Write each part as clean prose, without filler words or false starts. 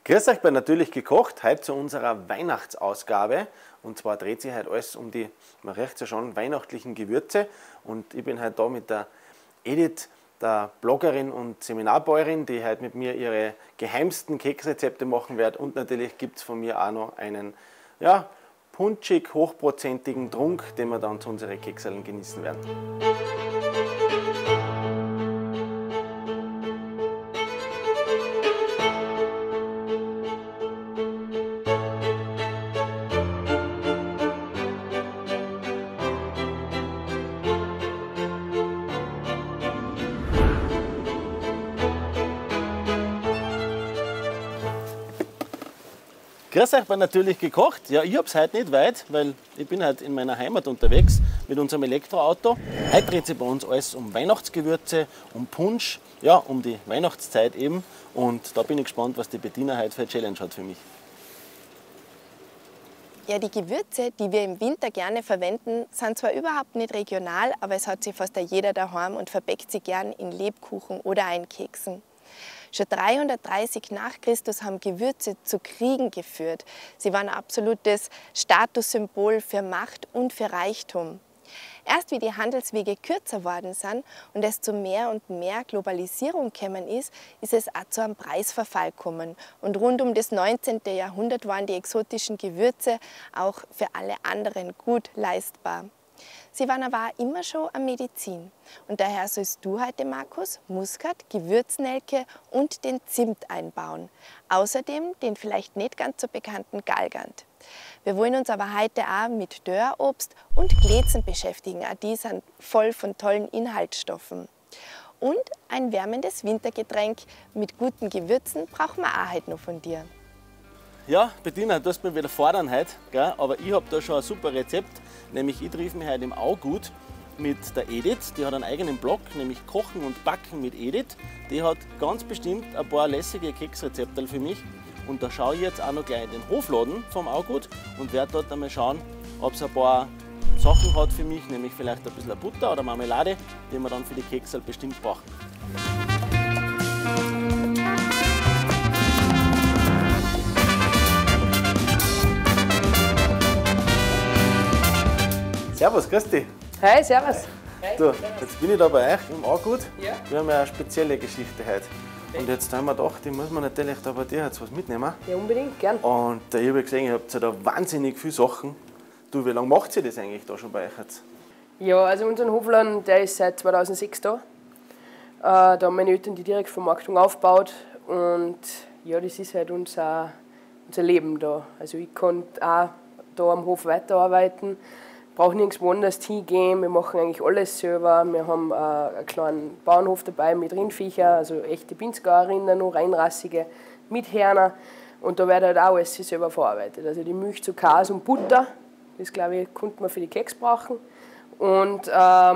Grüß euch bei Natürlich gekocht, heute zu unserer Weihnachtsausgabe. Und zwar dreht sich heute alles um die, man riecht ja schon, weihnachtlichen Gewürze. Und ich bin heute da mit der Edith, der Bloggerin und Seminarbäuerin, die heute mit mir ihre geheimsten Keksrezepte machen wird. Und natürlich gibt es von mir auch noch einen, ja, punschig, hochprozentigen Trunk, den wir dann zu unseren Kekseln genießen werden. Grüß euch bei Natürlich gekocht. Ja, ich habe es heute nicht weit, weil ich bin heute in meiner Heimat unterwegs mit unserem Elektroauto. Heute dreht sich bei uns alles um Weihnachtsgewürze, um Punsch, ja, um die Weihnachtszeit eben. Und da bin ich gespannt, was die Bettina heute für eine Challenge hat für mich. Ja, die Gewürze, die wir im Winter gerne verwenden, sind zwar überhaupt nicht regional, aber es hat sie fast jeder daheim und verbeckt sie gern in Lebkuchen oder Einkeksen. Schon 330 nach Christus haben Gewürze zu Kriegen geführt. Sie waren ein absolutes Statussymbol für Macht und für Reichtum. Erst wie die Handelswege kürzer worden sind und es zu mehr und mehr Globalisierung gekommen ist, ist es auch zu einem Preisverfall gekommen. Und rund um das 19. Jahrhundert waren die exotischen Gewürze auch für alle anderen gut leistbar. Sie waren aber auch immer schon eine Medizin. Und daher sollst du heute, Markus, Muskat, Gewürznelke und den Zimt einbauen. Außerdem den vielleicht nicht ganz so bekannten Galgant. Wir wollen uns aber heute auch mit Dörrobst und Glätzen beschäftigen. Auch die sind voll von tollen Inhaltsstoffen. Und ein wärmendes Wintergetränk mit guten Gewürzen brauchen wir auch heute noch von dir. Ja, Bettina, du hast mich wieder fordern heute, gell? Aber ich habe da schon ein super Rezept, nämlich ich treffe mich heute im Augut mit der Edith, die hat einen eigenen Blog, nämlich Kochen und Backen mit Edith. Die hat ganz bestimmt ein paar lässige Keksrezepte für mich und da schaue ich jetzt auch noch gleich in den Hofladen vom Augut und werde dort einmal schauen, ob es ein paar Sachen hat für mich, nämlich vielleicht ein bisschen Butter oder Marmelade, die wir dann für die Keksel bestimmt brauchen. Servus, grüß dich. Hi, servus. Du, jetzt bin ich da bei euch im Augut. Ja. Wir haben ja eine spezielle Geschichte heute. Und jetzt haben wir gedacht, die muss man natürlich da bei dir jetzt was mitnehmen. Ja, unbedingt, gern. Und ich habe gesehen, ihr habt ja da wahnsinnig viele Sachen. Du, wie lange macht ihr das eigentlich da schon bei euch jetzt? Ja, also unser Hofladen, der ist seit 2006 da. Da haben meine Eltern die Direktvermarktung aufgebaut. Und ja, das ist halt unser Leben da. Also ich kann auch da am Hof weiterarbeiten. Brauche nirgendwo anders hingehen, wir machen eigentlich alles selber. Wir haben einen kleinen Bauernhof dabei mit Rindviecher, also echte Pinzgauerinnen, noch reinrassige mit Hörner. Und da wird halt auch alles selber verarbeitet. Also die Milch zu Käse und Butter, das glaube ich, könnte man für die Keks brauchen. Und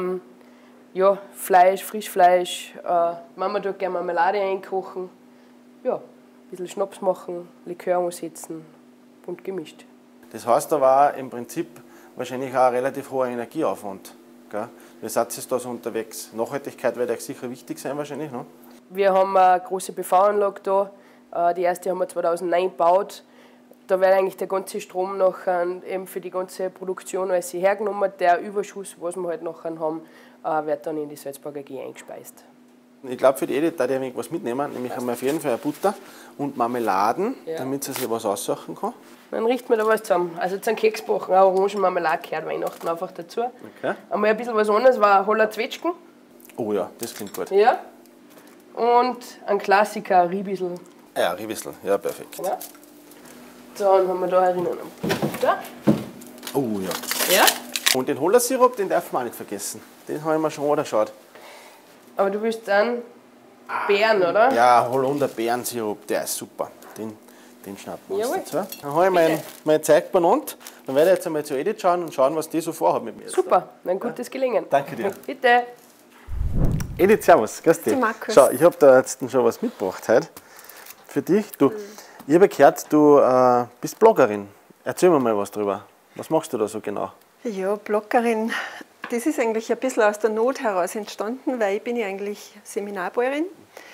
ja, Fleisch, Frischfleisch, Mama tut gerne Marmelade einkochen. Ja, ein bisschen Schnaps machen, Likör umsetzen, bunt gemischt. Das heißt aber auch im Prinzip wahrscheinlich auch ein relativ hoher Energieaufwand. Gell? Wie seid ihr da so unterwegs? Nachhaltigkeit wird euch sicher wichtig sein wahrscheinlich, ne? Wir haben eine große PV-Anlage da. Die erste haben wir 2009 gebaut. Da wird eigentlich der ganze Strom nachher eben für die ganze Produktion alles hergenommen. Der Überschuss, was wir halt nachher haben, wird dann in die Salzburger AG eingespeist. Ich glaube, für die Edith darf ich ein wenig was mitnehmen, nämlich haben wir auf jeden Fall eine Butter und Marmeladen, ja, damit sie sich was aussuchen kann. Dann richten wir da was zusammen. Also zum Keksbacken, auch Orangenmarmelade gehört Weihnachten einfach dazu. Okay. Einmal ein bisschen was anderes war Holler Zwetschgen. Oh ja, das klingt gut. Ja. Und ein Klassiker, Riebissel. Ja, Riebissel, ja, perfekt. Ja. Dann haben wir da herinnen einen Butter. Oh ja. Ja. Und den Hollersirup, den darf man auch nicht vergessen. Den habe ich mir schon angeschaut. Aber du willst dann Beeren, oder? Ja, Holunder Beerensirup, der ist super. Den schnappen wir uns dazu. Dann habe ich mein Zeug benannt. Dann werde ich jetzt einmal zu Edith schauen und schauen, was die so vorhat mit mir. Super, ein gutes Gelingen. Danke dir. Bitte. Edith, servus, grüß dich. Markus. Schau, ich habe da jetzt schon was mitgebracht heute für dich. Du, ich habe gehört, du bist Bloggerin. Erzähl mir mal was drüber. Was machst du da so genau? Ja, Bloggerin, das ist eigentlich ein bisschen aus der Not heraus entstanden, weil ich bin ja eigentlich Seminarbäuerin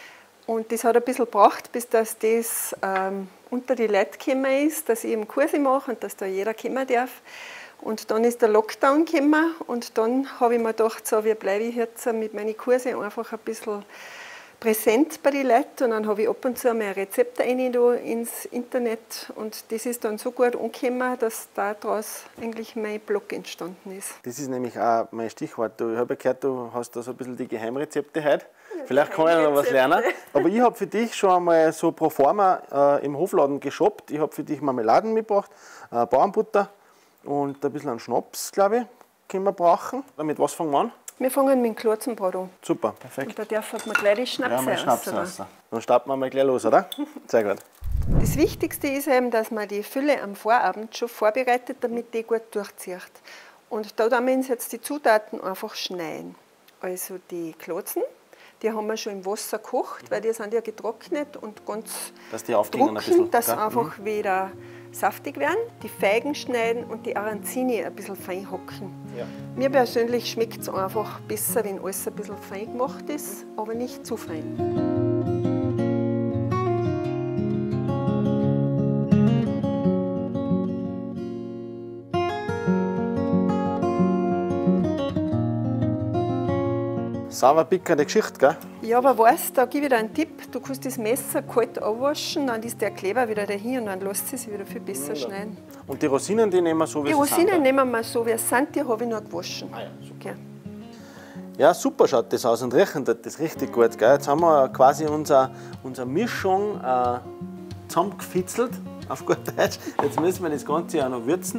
Und das hat ein bisschen gebraucht, bis das unter die Leute gekommen ist, dass ich eben Kurse mache und dass da jeder kommen darf. Und dann ist der Lockdown gekommen und dann habe ich mir gedacht, so, wie bleibe ich jetzt mit meinen Kursen einfach ein bisschen präsent bei den Leuten. Und dann habe ich ab und zu mal Rezepte ins Internet und das ist dann so gut angekommen, dass daraus eigentlich mein Blog entstanden ist. Das ist nämlich auch mein Stichwort. Ich habe gehört, du hast da so ein bisschen die Geheimrezepte heute. Vielleicht kann ich noch was lernen. Aber ich habe für dich schon einmal so pro forma im Hofladen geshoppt. Ich habe für dich Marmeladen mitgebracht, Bauernbutter und ein bisschen an Schnaps, glaube ich, können wir brauchen. Mit was fangen wir an? Wir fangen mit dem Klotzenbrot an. Super, perfekt. Und da darf man gleich die Schnaps raus. Dann starten wir mal gleich los, oder? Sehr gut. Das Wichtigste ist eben, dass man die Fülle am Vorabend schon vorbereitet, damit die gut durchzieht. Und da müssen wir jetzt die Zutaten einfach schneiden. Also die Klotzen, die haben wir schon im Wasser gekocht, weil die sind ja getrocknet und ganz dass die aufgehen ein bisschen, dass sie einfach wieder saftig werden. Die Feigen schneiden und die Arancini ein bisschen fein hacken. Ja. Mir persönlich schmeckt es einfach besser, wenn alles ein bisschen fein gemacht ist, aber nicht zu fein. Sauerpickende Geschichte, gell? Ja, aber weißt, da gebe ich dir einen Tipp. Du kannst das Messer kalt abwaschen, dann ist der Kleber wieder dahin und dann lässt es sich wieder viel besser schneiden. Und die Rosinen, die nehmen wir so, wie sie sind? Die Rosinen nehmen wir so, wie sie sind, die habe ich noch gewaschen. Ah ja, super. Okay. Ja, super schaut das aus und riechen tut das richtig gut, gell? Jetzt haben wir quasi unsere Mischung zusammengefitzelt, auf gut Deutsch. Jetzt müssen wir das Ganze auch noch würzen.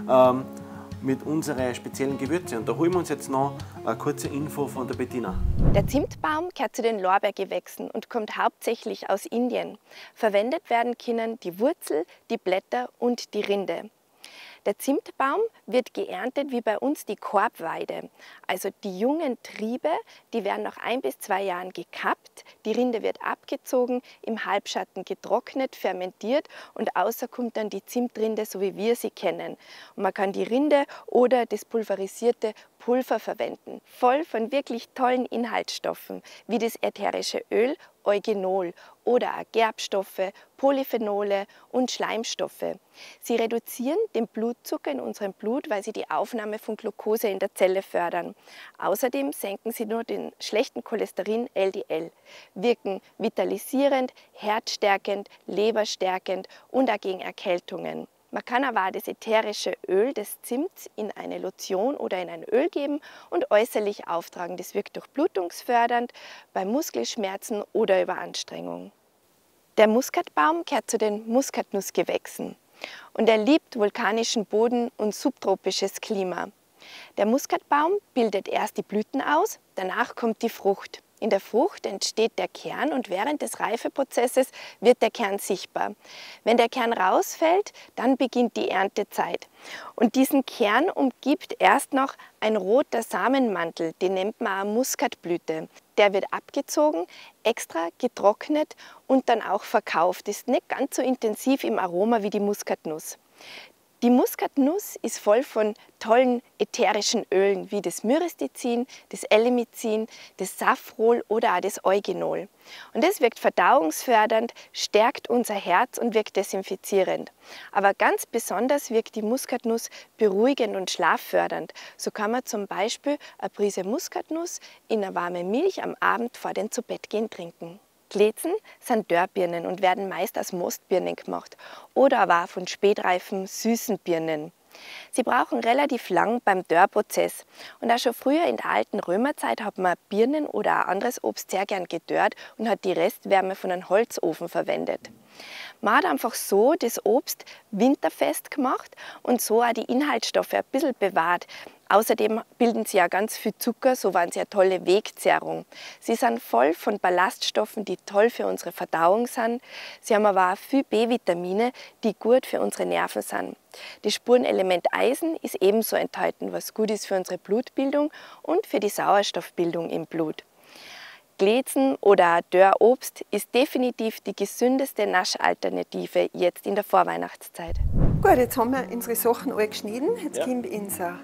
Mit unseren speziellen Gewürzen. Und da holen wir uns jetzt noch eine kurze Info von der Bettina. Der Zimtbaum gehört zu den Lorbeergewächsen und kommt hauptsächlich aus Indien. Verwendet werden können die Wurzel, die Blätter und die Rinde. Der Zimtbaum wird geerntet wie bei uns die Korbweide. Also die jungen Triebe, die werden nach 1 bis 2 Jahren gekappt, die Rinde wird abgezogen, im Halbschatten getrocknet, fermentiert und außer kommt dann die Zimtrinde, so wie wir sie kennen. Und man kann die Rinde oder das pulverisierte Pulver verwenden. Voll von wirklich tollen Inhaltsstoffen, wie das ätherische Öl Eugenol oder auch Gerbstoffe, Polyphenole und Schleimstoffe. Sie reduzieren den Blutzucker in unserem Blut, weil sie die Aufnahme von Glucose in der Zelle fördern. Außerdem senken sie nur den schlechten Cholesterin LDL, wirken vitalisierend, herzstärkend, leberstärkend und auch gegen Erkältungen. Man kann aber auch das ätherische Öl des Zimts in eine Lotion oder in ein Öl geben und äußerlich auftragen. Das wirkt durchblutungsfördernd bei Muskelschmerzen oder Überanstrengung. Der Muskatbaum gehört zu den Muskatnussgewächsen und er liebt vulkanischen Boden und subtropisches Klima. Der Muskatbaum bildet erst die Blüten aus, danach kommt die Frucht. In der Frucht entsteht der Kern und während des Reifeprozesses wird der Kern sichtbar. Wenn der Kern rausfällt, dann beginnt die Erntezeit. Und diesen Kern umgibt erst noch ein roter Samenmantel, den nennt man auch Muskatblüte. Der wird abgezogen, extra getrocknet und dann auch verkauft. Ist nicht ganz so intensiv im Aroma wie die Muskatnuss. Die Muskatnuss ist voll von tollen ätherischen Ölen wie das Myristizin, das Elemizin, das Safrol oder auch das Eugenol. Und das wirkt verdauungsfördernd, stärkt unser Herz und wirkt desinfizierend. Aber ganz besonders wirkt die Muskatnuss beruhigend und schlaffördernd. So kann man zum Beispiel eine Prise Muskatnuss in eine warme Milch am Abend vor dem Zubettgehen trinken. Glätzen sind Dörrbirnen und werden meist aus Mostbirnen gemacht oder aber auch von spätreifen, süßen Birnen. Sie brauchen relativ lang beim Dörrprozess und auch schon früher in der alten Römerzeit hat man Birnen oder auch anderes Obst sehr gern gedörrt und hat die Restwärme von einem Holzofen verwendet. Man hat einfach so das Obst winterfest gemacht und so auch die Inhaltsstoffe ein bisschen bewahrt. Außerdem bilden sie ja ganz viel Zucker, so waren sie eine tolle Wegzehrung. Sie sind voll von Ballaststoffen, die toll für unsere Verdauung sind. Sie haben aber auch viel B-Vitamine, die gut für unsere Nerven sind. Das Spurenelement Eisen ist ebenso enthalten, was gut ist für unsere Blutbildung und für die Sauerstoffbildung im Blut. Glätzen oder Dörrobst ist definitiv die gesündeste Naschalternative jetzt in der Vorweihnachtszeit. Gut, jetzt haben wir unsere Sachen alle geschnitten. Jetzt kommt unsere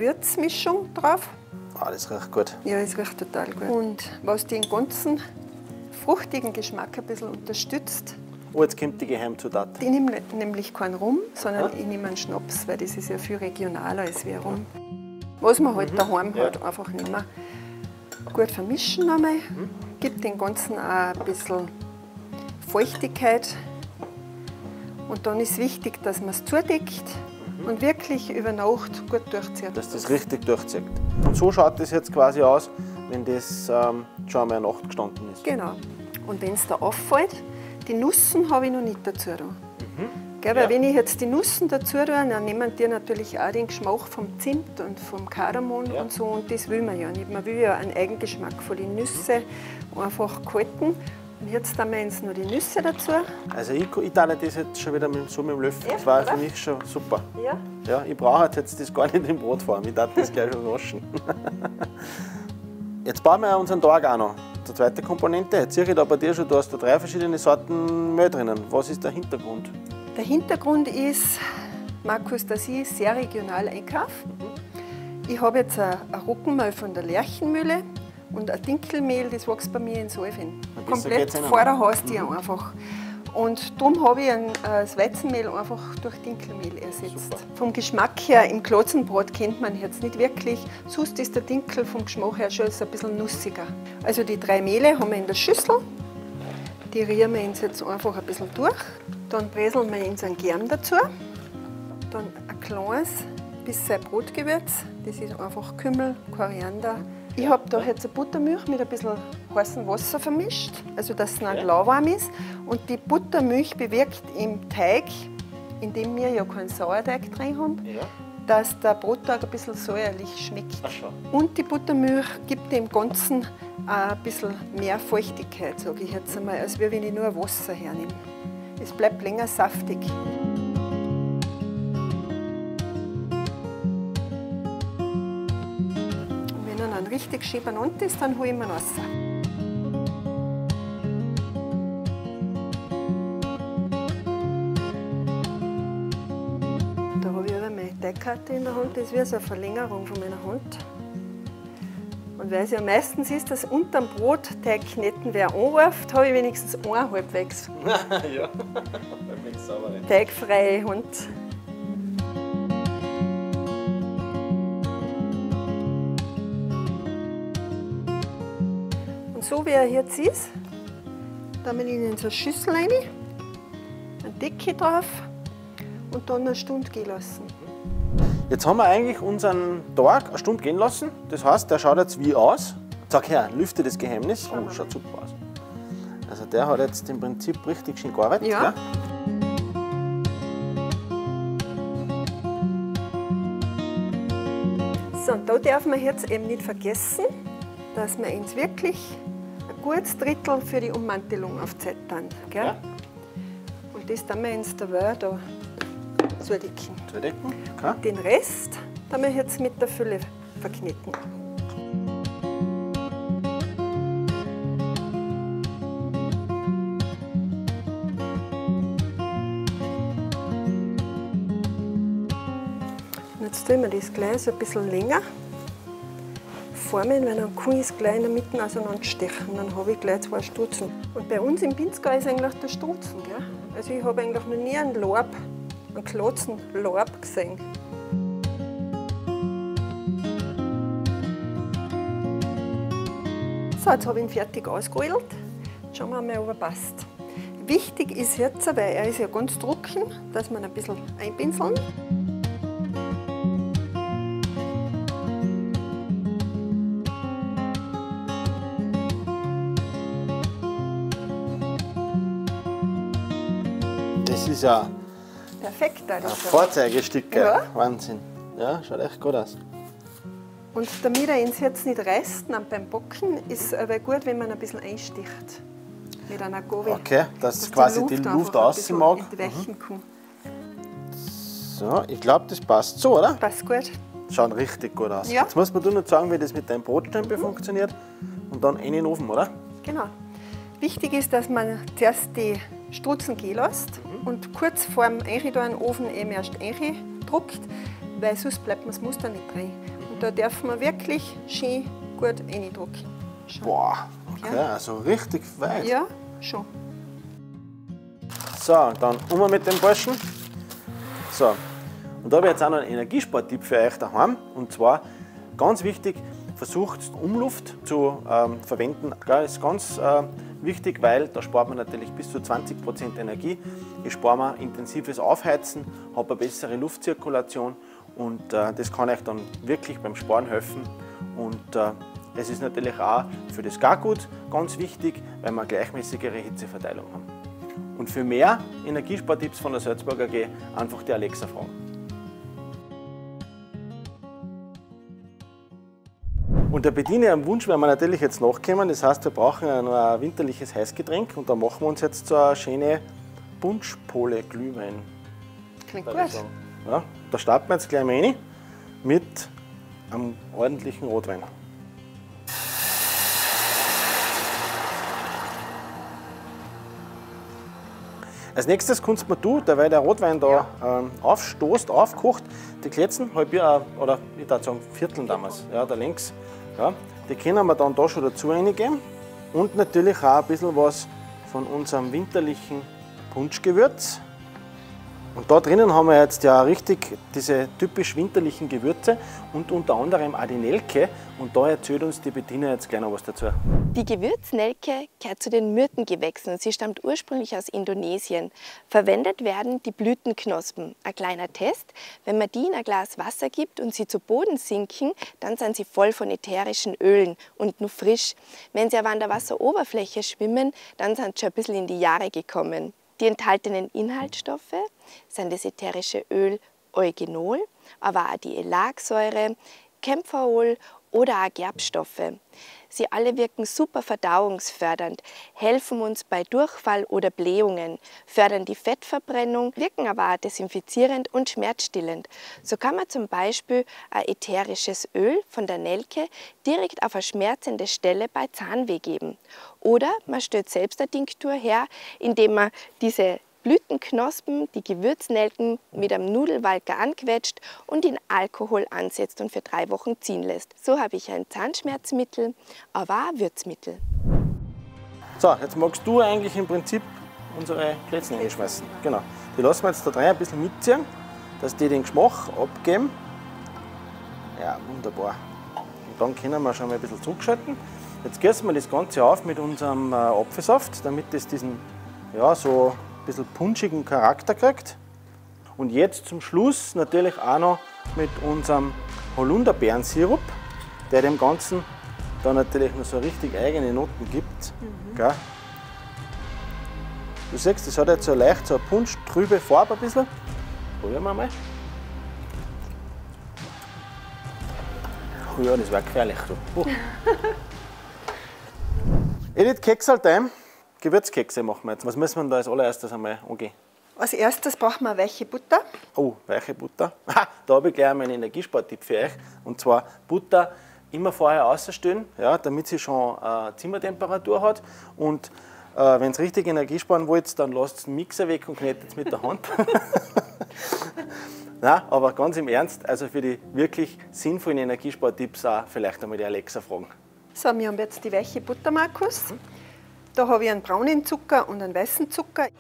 Gewürzmischung drauf. Ah, das riecht gut. Ja, das riecht total gut. Und was den ganzen fruchtigen Geschmack ein bisschen unterstützt. Oh, jetzt kommt die Geheimzutat. Ich nehme nämlich keinen Rum, sondern ich nehme einen Schnaps, weil das ist ja viel regionaler als wie Rum. Was man halt daheim halt einfach nehmen. Gut vermischen einmal, gibt dem Ganzen auch ein bisschen Feuchtigkeit. Und dann ist wichtig, dass man es zudeckt und wirklich über Nacht gut durchzieht. Dass das richtig durchzieht. Und so schaut das jetzt quasi aus, wenn das schon einmal eine Nacht gestanden ist. Genau. Und wenn es da auffällt, die Nussen habe ich noch nicht dazu da. Gell, weil wenn ich jetzt die Nussen dazu tue, dann nehmen die natürlich auch den Geschmack vom Zimt und vom Kardamom und so. Und das will man ja nicht. Man will ja einen Eigengeschmack von den Nüssen einfach halten. Und jetzt tun wir jetzt noch die Nüsse dazu. Also ich teile das jetzt schon wieder so mit dem Löffel. Das war für mich schon super. Ja. Ja, ich brauche jetzt das gar nicht im Brot fahren. Ich darf das gleich schon waschen. Jetzt bauen wir unseren Tag auch noch. Die zweite Komponente. Jetzt sehe ich da bei dir schon, du hast da 3 verschiedene Sorten Mehl drinnen. Was ist der Hintergrund? Der Hintergrund ist, Markus, dass ich sehr regional einkaufe. Ich habe jetzt ein Roggenmehl von der Lerchenmühle und ein Dinkelmehl, das wächst bei mir in Solfen. Komplett vor der Haustür einfach. Und darum habe ich das Weizenmehl einfach durch Dinkelmehl ersetzt. Super. Vom Geschmack her, im Klotzenbrot kennt man jetzt nicht wirklich. Sonst ist der Dinkel vom Geschmack her schon ein bisschen nussiger. Also die 3 Mehle haben wir in der Schüssel. Die rühren wir uns jetzt einfach ein bisschen durch. Dann bräseln wir uns einen Germ dazu. Dann ein kleines bisschen Brotgewürz. Das ist einfach Kümmel, Koriander. Ich habe da jetzt eine Buttermilch mit ein bisschen heißem Wasser vermischt, also dass es nicht lauwarm ist. Und die Buttermilch bewirkt im Teig, in dem wir ja keinen Sauerteig drin haben, dass der Brottag ein bisschen säuerlich schmeckt. Und die Buttermilch gibt dem Ganzen auch ein bisschen mehr Feuchtigkeit, sage ich jetzt einmal, als wenn ich nur Wasser hernehme. Es bleibt länger saftig. Und wenn er dann richtig schön benannt ist, dann hole ich ihn raus. Da habe ich aber meine Teigkarte in der Hand, das ist wie so eine Verlängerung von meiner Hand. Und weil es ja meistens ist, dass unter dem Brotteig kneten wer anruft, habe ich wenigstens eine halbwegs Ja, halbwegs saubere. teigfreie Hand. Und so wie er jetzt ist, dann wir ihn in so eine Schüssel rein, eine Decke drauf und dann eine Stunde gehen lassen. Jetzt haben wir eigentlich unseren Tag eine Stunde gehen lassen. Das heißt, der schaut jetzt wie aus. Sag her, lüfte das Geheimnis. Oh, schaut super aus. Also der hat jetzt im Prinzip richtig schön gearbeitet. Ja. Gell? So, und da darf man jetzt eben nicht vergessen, dass wir uns wirklich ein gutes Drittel für die Ummantelung aufzettern. Gell? Ja. Und das tun wir uns dabei da zudecken. Zudecken, okay. Den Rest tun wir jetzt mit der Fülle verkneten. Und jetzt tun wir das gleich so ein bisschen länger formen, weil dann kann ich es gleich in der Mitte auseinanderstechen. Dann habe ich gleich 2 Stutzen. Und bei uns im Pinzgau ist eigentlich der Stutzen. Gell? Also ich habe eigentlich noch nie einen Klotzenlorb gesehen. So, jetzt habe ich ihn fertig ausgerollt. Schauen wir mal, ob er passt. Wichtig ist jetzt, weil er ist ja ganz trocken, dass wir ihn ein bisschen einpinseln. Das ist ja Perfekt. ein Vorzeigestück. Ja. Wahnsinn. Ja, schaut echt gut aus. Und damit er uns jetzt nicht reißt beim Backen, ist es aber gut, wenn man ein bisschen einsticht. Mit einer Gabel. Okay, dass quasi die Luft außen mag. Entweichen kann. So, ich glaube, das passt so, oder? Passt gut. Schaut richtig gut aus. Ja. Jetzt muss man nur sagen, wie das mit deinem Brotstempel funktioniert. Und dann in den Ofen, oder? Genau. Wichtig ist, dass man zuerst die Strutzen gehen lässt und kurz vor dem Einrühren in den Ofen eben erst druckt, weil sonst bleibt man das Muster nicht drin. Und da darf man wirklich schön gut reindrücken. Boah, Okay, also richtig weit. Ja, schon. So, dann mit dem Burschen. So, und da habe ich jetzt auch noch einen Energiespartipp für euch daheim. Und zwar, ganz wichtig, versucht Umluft zu verwenden. Das ist ganz wichtig, weil da spart man natürlich bis zu 20% Energie. Ich spare mir intensives Aufheizen, habe eine bessere Luftzirkulation und das kann euch dann wirklich beim Sparen helfen. Und es ist natürlich auch für das Gargut ganz wichtig, weil wir eine gleichmäßigere Hitzeverteilung haben. Und für mehr Energiespartipps von der Salzburg AG einfach die Alexa fragen. Und der Bediener am Wunsch werden wir natürlich jetzt nachkommen. Das heißt, wir brauchen ein winterliches Heißgetränk und da machen wir uns jetzt so eine schöne Punschpole-Glühwein. Klingt gut. Ja, da starten wir jetzt gleich mal rein mit einem ordentlichen Rotwein. Als nächstes kannst du, weil der Rotwein da aufstoßt, aufkocht, die Kletzen, oder ich würde sagen Vierteln damals, ja, da links, ja, die können wir dann da schon dazu reingeben. Und natürlich auch ein bisschen was von unserem winterlichen Punschgewürz. Und da drinnen haben wir jetzt ja richtig diese typisch winterlichen Gewürze und unter anderem auch die Nelke. Und da erzählt uns die Bettina jetzt gleich noch was dazu. Die Gewürznelke gehört zu den Myrtengewächsen. Sie stammt ursprünglich aus Indonesien. Verwendet werden die Blütenknospen. Ein kleiner Test: Wenn man die in ein Glas Wasser gibt und sie zu Boden sinken, dann sind sie voll von ätherischen Ölen und nur frisch. Wenn sie aber an der Wasseroberfläche schwimmen, dann sind sie schon ein bisschen in die Jahre gekommen. Die enthaltenen Inhaltsstoffe sind das ätherische Öl Eugenol, aber auch die Elagsäure, Camphaol oder auch Gerbstoffe. Sie alle wirken super verdauungsfördernd, helfen uns bei Durchfall oder Blähungen, fördern die Fettverbrennung, wirken aber auch desinfizierend und schmerzstillend. So kann man zum Beispiel ein ätherisches Öl von der Nelke direkt auf eine schmerzende Stelle bei Zahnweh geben. Oder man stellt selbst eine Tinktur her, indem man diese Blütenknospen, die Gewürznelken, mit einem Nudelwalker anquetscht und in Alkohol ansetzt und für 3 Wochen ziehen lässt. So habe ich ein Zahnschmerzmittel, aber auch ein Würzmittel. So, jetzt magst du eigentlich im Prinzip unsere Plätzchen einschmeißen. Genau. Die lassen wir jetzt da rein ein bisschen mitziehen, dass die den Geschmack abgeben. Ja, wunderbar. Und dann können wir schon mal ein bisschen zurückschalten. Jetzt gießen wir das Ganze auf mit unserem Apfelsaft, damit es diesen, ja, so ein bisschen punschigen Charakter kriegt. Und jetzt zum Schluss natürlich auch noch mit unserem Holunderbeerensirup, der dem Ganzen dann natürlich noch so richtig eigene Noten gibt. Gell? Du siehst, das hat jetzt so leicht so eine punschtrübe Farbe ein bisschen. Probieren wir mal. Oh ja, das war gefährlich. Edith, Keksaltime. Gewürzkekse machen wir jetzt. Was müssen wir da als allererstes einmal angehen? Als erstes brauchen wir weiche Butter. Oh, weiche Butter. Da habe ich gleich einen Energiespartipp für euch. Und zwar Butter immer vorher ausstellen, ja, damit sie schon Zimmertemperatur hat. Und wenn ihr richtig Energie sparen wollt, dann lasst den Mixer weg und knetet es mit der Hand. Nein, aber ganz im Ernst, also für die wirklich sinnvollen Energiespartipps auch vielleicht einmal die Alexa fragen. So, wir haben jetzt die weiche Butter, Markus. Da habe ich einen braunen Zucker und einen weißen Zucker. Ein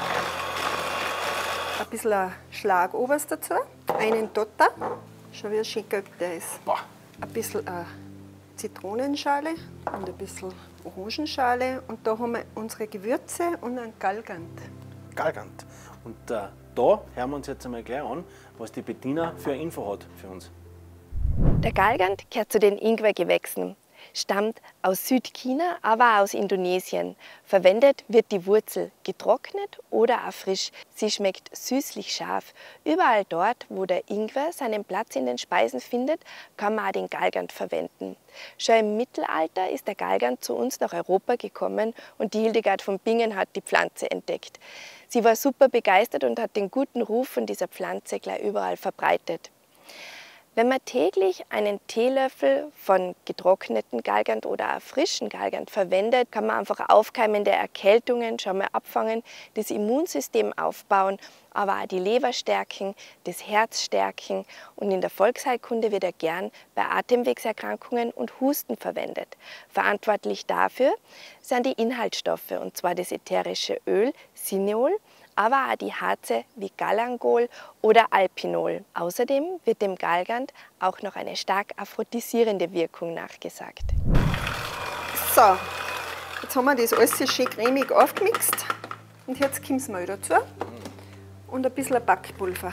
bisschen ein Schlag Oberst dazu. Einen Dotter. Schau, wie schön gelb der ist. Boah. Ein bisschen Zitronenschale und ein bisschen Orangenschale. Und da haben wir unsere Gewürze und einen Galgant. Galgant. Und da hören wir uns jetzt einmal gleich an, was die Bettina für eine Info hat für uns. Der Galgant gehört zu den Ingwergewächsen. Stammt aus Südchina, aber auch aus Indonesien. Verwendet wird die Wurzel getrocknet oder auch frisch. Sie schmeckt süßlich scharf. Überall dort, wo der Ingwer seinen Platz in den Speisen findet, kann man auch den Galgant verwenden. Schon im Mittelalter ist der Galgant zu uns nach Europa gekommen und die Hildegard von Bingen hat die Pflanze entdeckt. Sie war super begeistert und hat den guten Ruf von dieser Pflanze gleich überall verbreitet. Wenn man täglich einen Teelöffel von getrockneten Galgant oder auch frischen Galgant verwendet, kann man einfach aufkeimende Erkältungen schon mal abfangen, das Immunsystem aufbauen, aber auch die Leber stärken, das Herz stärken und in der Volksheilkunde wird er gern bei Atemwegserkrankungen und Husten verwendet. Verantwortlich dafür sind die Inhaltsstoffe, und zwar das ätherische Öl Cineol, aber auch die Harze wie Galangol oder Alpinol. Außerdem wird dem Galgant auch noch eine stark aphrodisierende Wirkung nachgesagt. So, jetzt haben wir das alles schön cremig aufgemixt und jetzt kommt das Mehl dazu und ein bisschen Backpulver.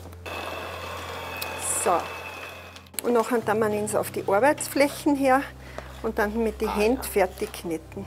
So, und nachher dann wir es auf die Arbeitsflächen her und dann mit den Händen fertig kneten.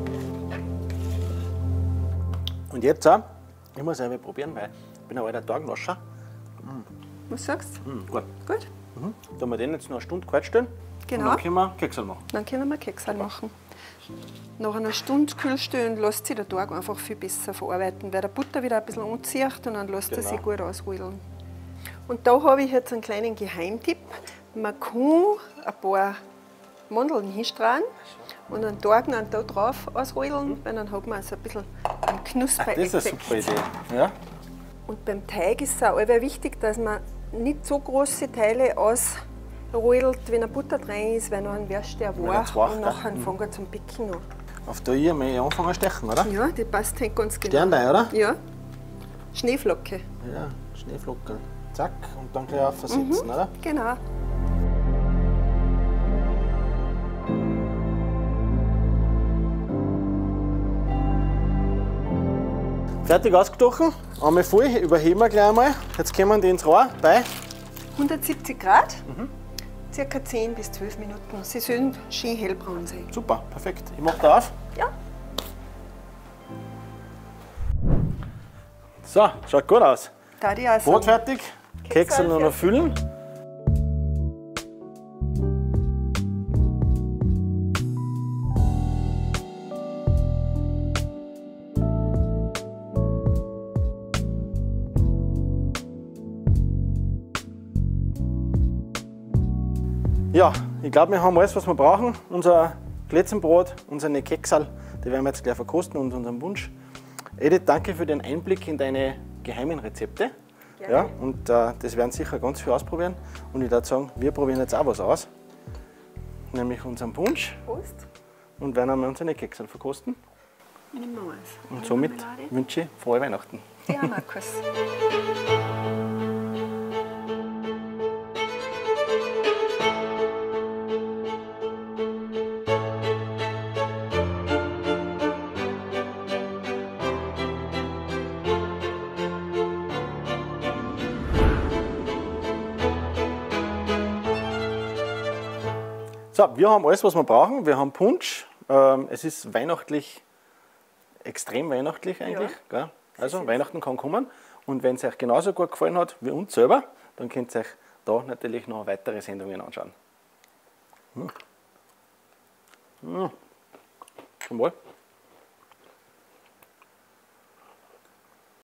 Und jetzt auch, ich muss einfach probieren, weil ich bin ein alter Tagnascher. Was sagst du? Gut. Gut? Tun wir den jetzt noch eine Stunde kalt stellen. Genau. Und dann können wir Keksel machen. Dann können wir Keksel machen. Nach einer Stunde kühl stellen lässt sich der Tag einfach viel besser verarbeiten, weil der Butter wieder ein bisschen anzieht und dann lässt er sich gut ausrollen. Und da habe ich jetzt einen kleinen Geheimtipp. Man kann ein paar Mandeln hinstrahlen und einen Tag da drauf ausrollen, weil dann hat man so ein bisschen einen Knuspereffekt. Das ist eine super Idee. Ja? Und beim Teig ist es auch wichtig, dass man nicht so große Teile ausrollt, wenn eine Butter drin ist, weil dann wirst der wach und nachher fängt er zum Bicken an. Auf da hier mal anfangen zu stechen, oder? Ja, die passt halt ganz genau. Sternlein, oder? Ja. Schneeflocke. Ja, Schneeflocken. Zack, und dann gleich aufsetzen, oder? Genau. Fertig ausgestochen, einmal voll, überheben wir gleich einmal. Jetzt kommen die ins Rohr bei 170 Grad, ca. 10 bis 12 Minuten. Sie sollen schön hellbraun sein. Super, perfekt. Ich mache da auf. Ja. So, schaut gut aus. Da die auch Brot sagen. fertig, Keksel nur noch füllen. Ja, ich glaube, wir haben alles, was wir brauchen. Unser Glätzenbrot, unsere Keksal, die werden wir jetzt gleich verkosten und unseren Wunsch. Edith, danke für den Einblick in deine geheimen Rezepte. Ja, und das werden sicher ganz viel ausprobieren. Und ich würde sagen, wir probieren jetzt auch was aus. Nämlich unseren Punsch. Prost. Und werden einmal unsere Keksal verkosten. Nehmen wir eins. Und somit wünsche ich frohe Weihnachten. Ja, Markus. So, wir haben alles, was wir brauchen. Wir haben Punsch. Es ist weihnachtlich, extrem weihnachtlich eigentlich. Ja. Gell? Also Weihnachten kann kommen. Und wenn es euch genauso gut gefallen hat wie uns selber, dann könnt ihr euch da natürlich noch weitere Sendungen anschauen. Zum Wohl.